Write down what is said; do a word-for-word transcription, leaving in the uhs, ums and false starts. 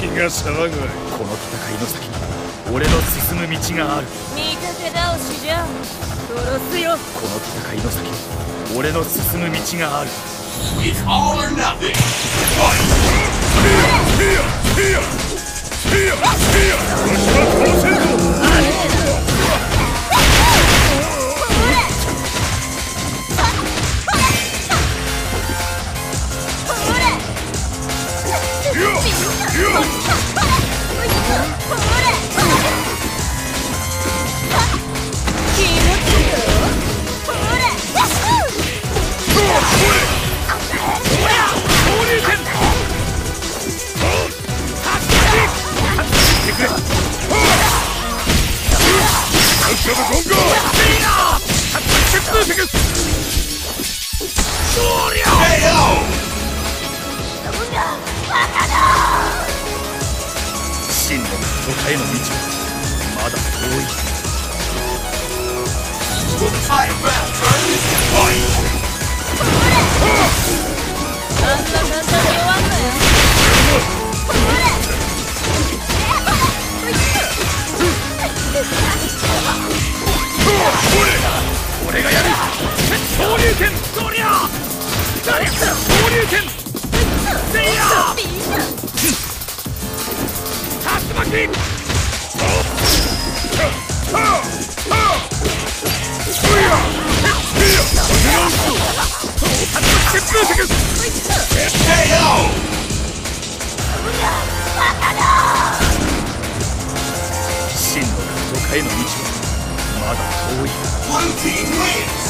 が騒ぐわい。 この戦いの先に俺の進む道がある。 見立て倒しじゃ殺すよ。 この戦いの先に俺の進む道がある。 It's all or nothing. 真の答えの道はまだ遠い。 あんな簡単に終わんなよ。 俺がやる。昇竜拳。そりゃ昇竜拳。せいや竜巻。真の戦いの道はまだ遠い。 Blue team wins!